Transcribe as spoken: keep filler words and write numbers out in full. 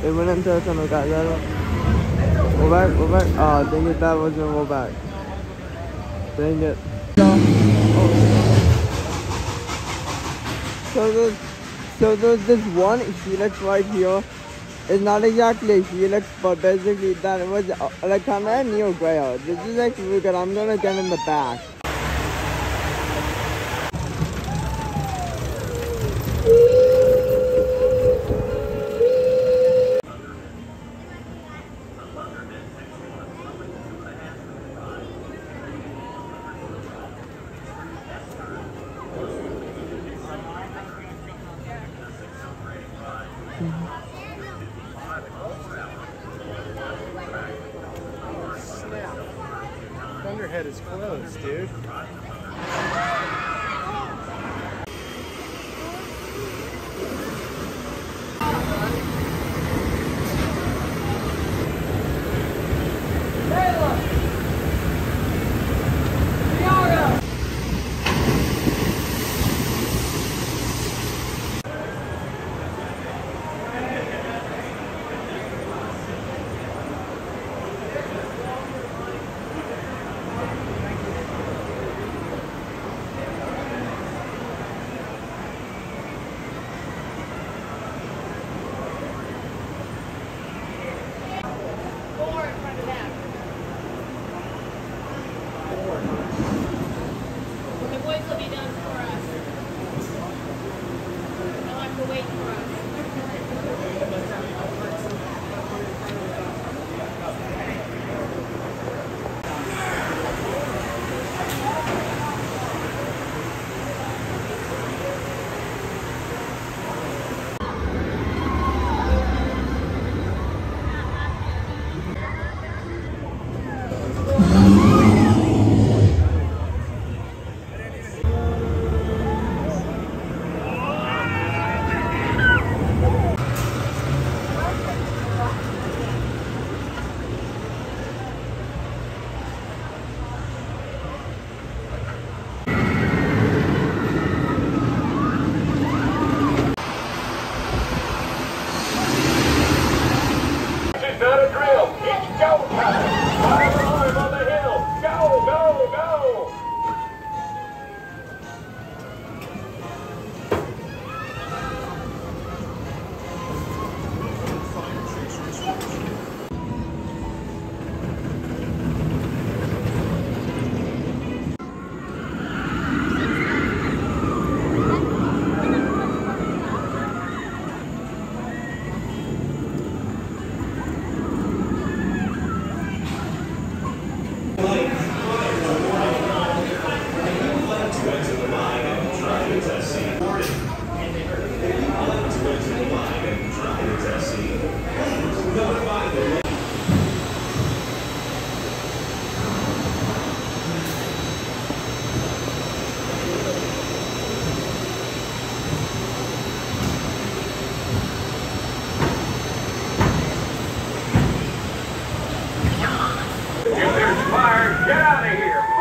It went into a tunnel, guys. I don't... Go back, go back. Oh, dang it, that wasn't go back. Dang it. Oh. So there's, so there's this one helix right here. It's not exactly a helix, but basically that was uh, like kind of neo grail. This is actually really good. I'm gonna get in the back. Thunderhead is closed, dude. Not a drill. It's go time. Fire alarm on the hill. Go, go, go. If there's fire, get out of here.